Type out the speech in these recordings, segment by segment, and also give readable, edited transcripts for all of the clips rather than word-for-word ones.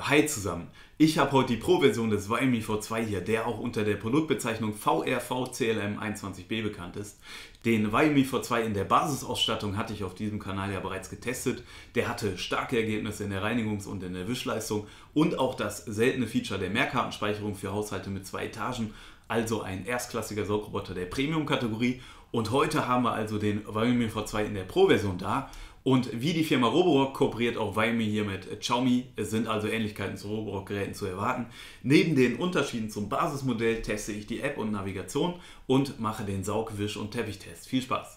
Hi zusammen, ich habe heute die Pro-Version des Viomi V2 hier, der auch unter der Produktbezeichnung VRV-CLM21B bekannt ist. Den Viomi V2 in der Basisausstattung hatte ich auf diesem Kanal ja bereits getestet. Der hatte starke Ergebnisse in der Reinigungs- und in der Wischleistung und auch das seltene Feature der Mehrkartenspeicherung für Haushalte mit 2 Etagen, also ein erstklassiger Saugroboter der Premium-Kategorie. Und heute haben wir also den Viomi V2 in der Pro-Version da. Und wie die Firma Roborock kooperiert auch Viomi hier mit Xiaomi, es sind also Ähnlichkeiten zu Roborock-Geräten zu erwarten. Neben den Unterschieden zum Basismodell teste ich die App und Navigation und mache den Saug-, Wisch- und Teppichtest. Viel Spaß!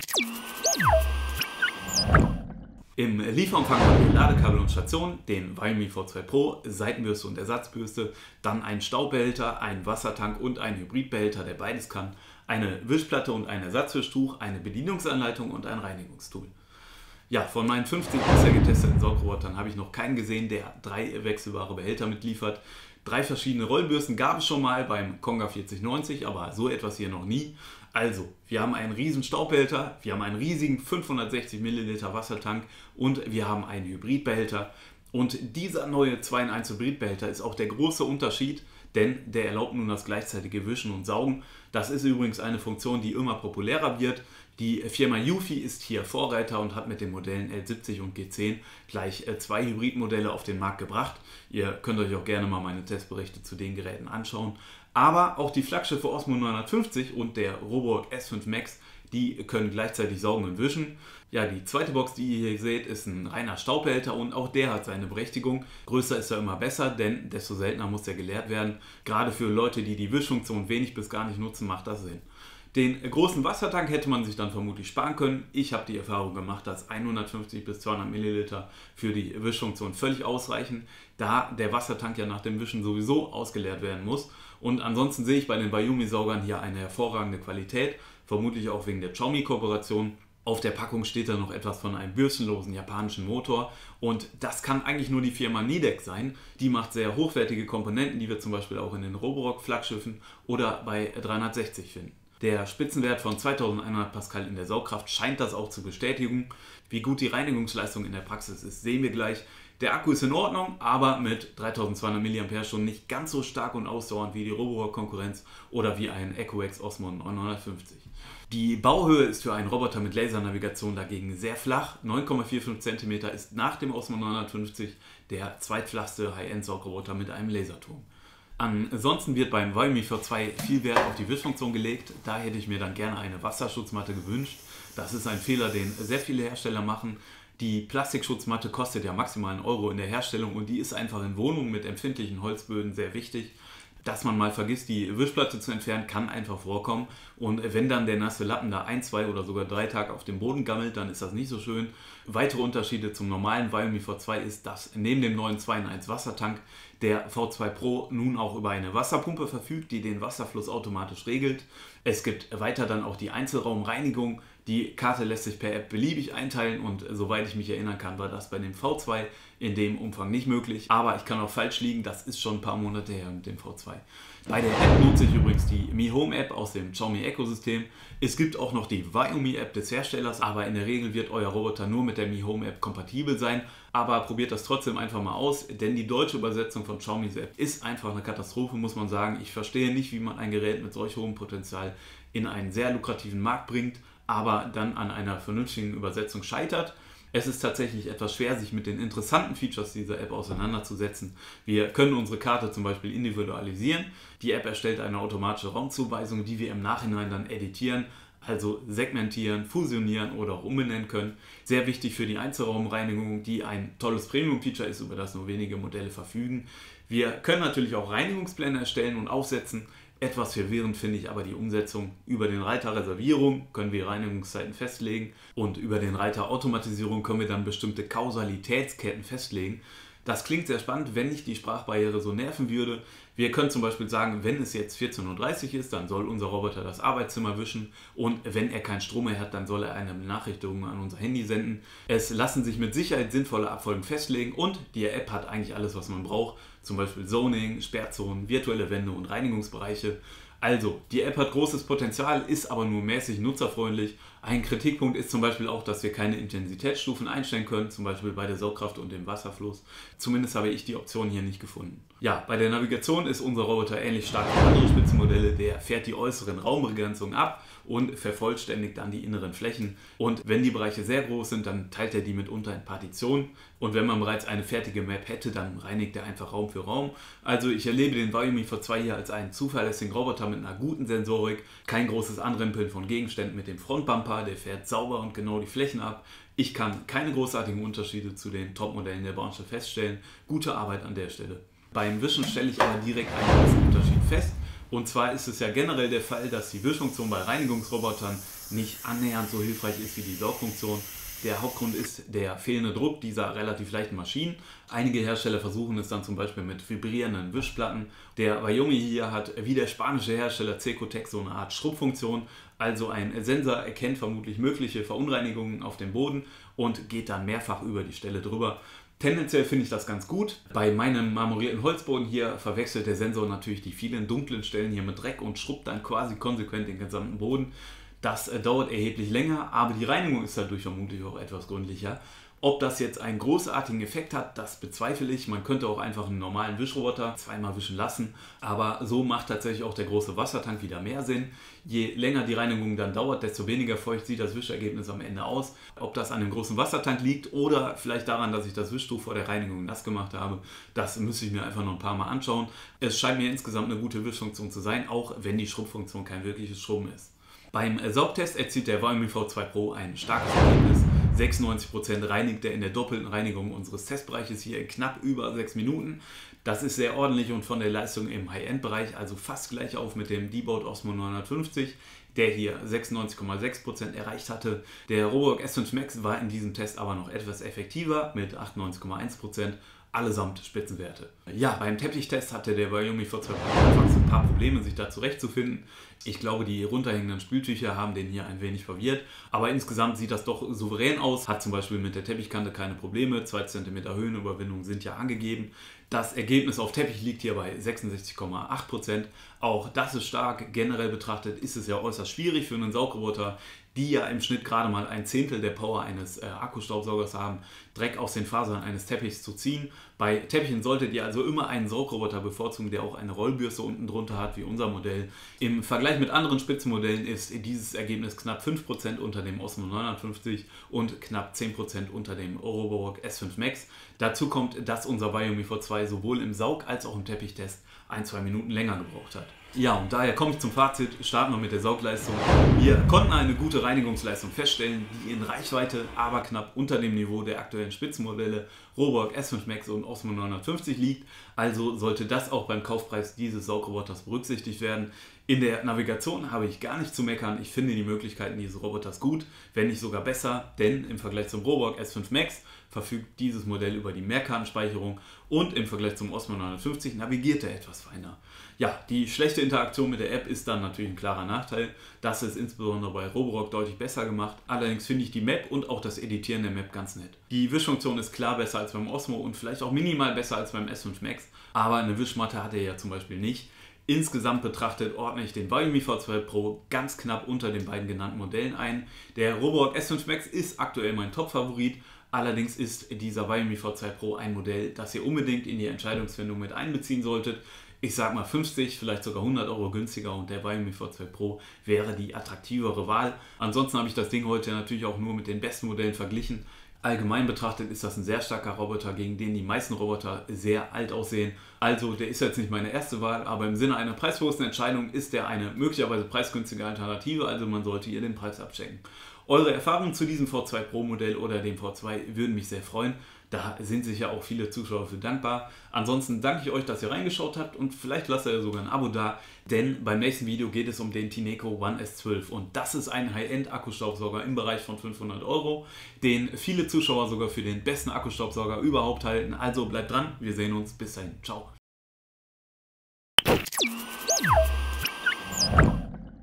Im Lieferumfang haben wir Ladekabel und Station, den Viomi V2 Pro, Seitenbürste und Ersatzbürste, dann einen Staubbehälter, einen Wassertank und einen Hybridbehälter, der beides kann, eine Wischplatte und ein Ersatzwischtuch, eine Bedienungsanleitung und ein Reinigungstool. Ja, von meinen 15 bisher getesteten Saugrobotern habe ich noch keinen gesehen, der 3 wechselbare Behälter mitliefert. 3 verschiedene Rollbürsten gab es schon mal beim Konga 4090, aber so etwas hier noch nie. Also, wir haben einen riesen Staubbehälter, wir haben einen riesigen 560 ml Wassertank und wir haben einen Hybridbehälter. Und dieser neue 2-in-1 Hybridbehälter ist auch der große Unterschied, denn der erlaubt nun das gleichzeitige Wischen und Saugen. Das ist übrigens eine Funktion, die immer populärer wird. Die Firma Eufy ist hier Vorreiter und hat mit den Modellen L70 und G10 gleich 2 Hybridmodelle auf den Markt gebracht. Ihr könnt euch auch gerne mal meine Testberichte zu den Geräten anschauen. Aber auch die Flaggschiffe Osmo 950 und der Roborock S5 Max, die können gleichzeitig saugen und wischen. Ja, die zweite Box, die ihr hier seht, ist ein reiner Staubbehälter und auch der hat seine Berechtigung. Größer ist er immer besser, denn desto seltener muss er geleert werden. Gerade für Leute, die die Wischfunktion wenig bis gar nicht nutzen, macht das Sinn. Den großen Wassertank hätte man sich dann vermutlich sparen können. Ich habe die Erfahrung gemacht, dass 150 bis 200 Milliliter für die Wischfunktion völlig ausreichen, da der Wassertank ja nach dem Wischen sowieso ausgeleert werden muss. Und ansonsten sehe ich bei den Viomi-Saugern hier eine hervorragende Qualität, vermutlich auch wegen der Xiaomi-Kooperation. Auf der Packung steht da noch etwas von einem bürstenlosen japanischen Motor und das kann eigentlich nur die Firma Nidec sein. Die macht sehr hochwertige Komponenten, die wir zum Beispiel auch in den Roborock-Flaggschiffen oder bei 360 finden. Der Spitzenwert von 2100 Pascal in der Saugkraft scheint das auch zu bestätigen. Wie gut die Reinigungsleistung in der Praxis ist, sehen wir gleich. Der Akku ist in Ordnung, aber mit 3200 mAh nicht ganz so stark und ausdauernd wie die Roborock-Konkurrenz oder wie ein EcoX Osmo 950. Die Bauhöhe ist für einen Roboter mit Lasernavigation dagegen sehr flach. 9,45 cm ist nach dem Osmo 950 der zweitflachste High-End-Saugroboter mit einem Laserturm. Ansonsten wird beim Viomi V2 viel Wert auf die Wischfunktion gelegt, da hätte ich mir dann gerne eine Wasserschutzmatte gewünscht. Das ist ein Fehler, den sehr viele Hersteller machen. Die Plastikschutzmatte kostet ja maximal €1 in der Herstellung und die ist einfach in Wohnungen mit empfindlichen Holzböden sehr wichtig. Dass man mal vergisst, die Wischplatte zu entfernen, kann einfach vorkommen. Und wenn dann der nasse Lappen da 1, 2 oder sogar 3 Tage auf dem Boden gammelt, dann ist das nicht so schön. Weitere Unterschiede zum normalen Viomi V2 ist, dass neben dem neuen 2-in-1 Wassertank der V2 Pro nun auch über eine Wasserpumpe verfügt, die den Wasserfluss automatisch regelt. Es gibt weiter dann auch die Einzelraumreinigung. Die Karte lässt sich per App beliebig einteilen und soweit ich mich erinnern kann, war das bei dem V2 in dem Umfang nicht möglich. Aber ich kann auch falsch liegen, das ist schon ein paar Monate her mit dem V2. Bei der App nutze ich übrigens die Mi Home App aus dem Xiaomi Ecosystem. Es gibt auch noch die Viomi App des Herstellers, aber in der Regel wird euer Roboter nur mit der Mi Home App kompatibel sein. Aber probiert das trotzdem einfach mal aus, denn die deutsche Übersetzung von Xiaomis App ist einfach eine Katastrophe, muss man sagen. Ich verstehe nicht, wie man ein Gerät mit solch hohem Potenzial in einen sehr lukrativen Markt bringt, aber dann an einer vernünftigen Übersetzung scheitert. Es ist tatsächlich etwas schwer, sich mit den interessanten Features dieser App auseinanderzusetzen. Wir können unsere Karte zum Beispiel individualisieren. Die App erstellt eine automatische Raumzuweisung, die wir im Nachhinein dann editieren, also segmentieren, fusionieren oder auch umbenennen können. Sehr wichtig für die Einzelraumreinigung, die ein tolles Premium-Feature ist, über das nur wenige Modelle verfügen. Wir können natürlich auch Reinigungspläne erstellen und aufsetzen. Etwas verwirrend finde ich aber die Umsetzung. Über den Reiter Reservierung können wir Reinigungszeiten festlegen und über den Reiter Automatisierung können wir dann bestimmte Kausalitätsketten festlegen. Das klingt sehr spannend, wenn nicht die Sprachbarriere so nerven würde. Wir können zum Beispiel sagen, wenn es jetzt 14:30 Uhr ist, dann soll unser Roboter das Arbeitszimmer wischen und wenn er keinen Strom mehr hat, dann soll er eine Benachrichtigung an unser Handy senden. Es lassen sich mit Sicherheit sinnvolle Abfolgen festlegen und die App hat eigentlich alles, was man braucht, zum Beispiel Zoning, Sperrzonen, virtuelle Wände und Reinigungsbereiche. Also, die App hat großes Potenzial, ist aber nur mäßig nutzerfreundlich, Ein Kritikpunkt ist zum Beispiel auch, dass wir keine Intensitätsstufen einstellen können, zum Beispiel bei der Saugkraft und dem Wasserfluss. Zumindest habe ich die Option hier nicht gefunden. Ja, bei der Navigation ist unser Roboter ähnlich stark wie andere Spitzenmodelle. Der fährt die äußeren Raumbegrenzungen ab und vervollständigt dann die inneren Flächen. Und wenn die Bereiche sehr groß sind, dann teilt er die mitunter in Partitionen. Und wenn man bereits eine fertige Map hätte, dann reinigt er einfach Raum für Raum. Also ich erlebe den Xiaomi V2 hier als einen zuverlässigen Roboter mit einer guten Sensorik. Kein großes Anrempeln von Gegenständen mit dem Frontbumper, der fährt sauber und genau die Flächen ab. Ich kann keine großartigen Unterschiede zu den Top-Modellen der Branche feststellen. Gute Arbeit an der Stelle. Beim Wischen stelle ich aber direkt einen großen Unterschied fest. Und zwar ist es ja generell der Fall, dass die Wischfunktion bei Reinigungsrobotern nicht annähernd so hilfreich ist wie die Saugfunktion. Der Hauptgrund ist der fehlende Druck dieser relativ leichten Maschinen. Einige Hersteller versuchen es dann zum Beispiel mit vibrierenden Wischplatten. Der Xiaomi hier hat wie der spanische Hersteller Cecotec so eine Art Schrubbfunktion. Also ein Sensor erkennt vermutlich mögliche Verunreinigungen auf dem Boden und geht dann mehrfach über die Stelle drüber. Tendenziell finde ich das ganz gut. Bei meinem marmorierten Holzboden hier verwechselt der Sensor natürlich die vielen dunklen Stellen hier mit Dreck und schrubbt dann quasi konsequent den gesamten Boden. Das dauert erheblich länger, aber die Reinigung ist dadurch vermutlich auch etwas gründlicher. Ob das jetzt einen großartigen Effekt hat, das bezweifle ich. Man könnte auch einfach einen normalen Wischroboter zweimal wischen lassen, aber so macht tatsächlich auch der große Wassertank wieder mehr Sinn. Je länger die Reinigung dann dauert, desto weniger feucht sieht das Wischergebnis am Ende aus. Ob das an dem großen Wassertank liegt oder vielleicht daran, dass ich das Wischtuch vor der Reinigung nass gemacht habe, das müsste ich mir einfach noch ein paar Mal anschauen. Es scheint mir insgesamt eine gute Wischfunktion zu sein, auch wenn die Schrubbfunktion kein wirkliches Schrubben ist. Beim Saugtest erzielt der Xiaomi V2 Pro ein starkes Ergebnis. 96% reinigt er in der doppelten Reinigung unseres Testbereiches hier in knapp über 6 Minuten. Das ist sehr ordentlich und von der Leistung im High-End-Bereich also fast gleich auf mit dem D-Boat Osmo 950, der hier 96,6% erreicht hatte. Der Roborock S5 Max war in diesem Test aber noch etwas effektiver mit 98,1%. Allesamt Spitzenwerte. Ja, beim Teppichtest hatte der Xiaomi V2 anfangs ein paar Probleme, sich da zurechtzufinden. Ich glaube, die runterhängenden Spültücher haben den hier ein wenig verwirrt. Aber insgesamt sieht das doch souverän aus. Hat zum Beispiel mit der Teppichkante keine Probleme. 2 cm Höhenüberwindung sind ja angegeben. Das Ergebnis auf Teppich liegt hier bei 66,8%. Auch das ist stark. Generell betrachtet ist es ja äußerst schwierig für einen Saugroboter, die ja im Schnitt gerade mal 1/10 der Power eines Akkustaubsaugers haben, Dreck aus den Fasern eines Teppichs zu ziehen. Bei Teppichen solltet ihr also immer einen Saugroboter bevorzugen, der auch eine Rollbürste unten drunter hat, wie unser Modell. Im Vergleich mit anderen Spitzenmodellen ist dieses Ergebnis knapp 5% unter dem Osmo 950 und knapp 10% unter dem Roborock S5 Max. Dazu kommt, dass unser Xiaomi V2 sowohl im Saug- als auch im Teppichtest 1-2 Minuten länger gebraucht hat. Ja, und daher komme ich zum Fazit, starten wir mit der Saugleistung. Wir konnten eine gute Reinigungsleistung feststellen, die in Reichweite, aber knapp unter dem Niveau der aktuellen Spitzenmodelle Roborock S5 Max und Osmo 950 liegt. Also sollte das auch beim Kaufpreis dieses Saugroboters berücksichtigt werden. In der Navigation habe ich gar nicht zu meckern. Ich finde die Möglichkeiten dieses Roboters gut, wenn nicht sogar besser, denn im Vergleich zum Roborock S5 Max verfügt dieses Modell über die Mehrkartenspeicherung und im Vergleich zum Osmo 950 navigiert er etwas feiner. Ja, die schlechte Interaktion mit der App ist dann natürlich ein klarer Nachteil. Das ist insbesondere bei Roborock deutlich besser gemacht. Allerdings finde ich die Map und auch das Editieren der Map ganz nett. Die Wischfunktion ist klar besser als beim Osmo und vielleicht auch minimal besser als beim S5 Max, aber eine Wischmatte hat er ja zum Beispiel nicht. Insgesamt betrachtet ordne ich den Xiaomi V2 Pro ganz knapp unter den beiden genannten Modellen ein. Der Roborock S5 Max ist aktuell mein Top-Favorit. Allerdings ist dieser Xiaomi V2 Pro ein Modell, das ihr unbedingt in die Entscheidungsfindung mit einbeziehen solltet. Ich sag mal 50, vielleicht sogar 100 Euro günstiger und der Xiaomi V2 Pro wäre die attraktivere Wahl. Ansonsten habe ich das Ding heute natürlich auch nur mit den besten Modellen verglichen. Allgemein betrachtet ist das ein sehr starker Roboter, gegen den die meisten Roboter sehr alt aussehen. Also der ist jetzt nicht meine erste Wahl, aber im Sinne einer preisbewussten Entscheidung ist der eine möglicherweise preisgünstige Alternative, also man sollte ihr den Preis abchecken. Eure Erfahrungen zu diesem V2 Pro Modell oder dem V2 würden mich sehr freuen. Da sind sicher auch viele Zuschauer für dankbar. Ansonsten danke ich euch, dass ihr reingeschaut habt und vielleicht lasst ihr sogar ein Abo da, denn beim nächsten Video geht es um den Tineco One S12 und das ist ein High-End-Akkustaubsauger im Bereich von 500 Euro, den viele Zuschauer sogar für den besten Akkustaubsauger überhaupt halten. Also bleibt dran, wir sehen uns, bis dahin, ciao.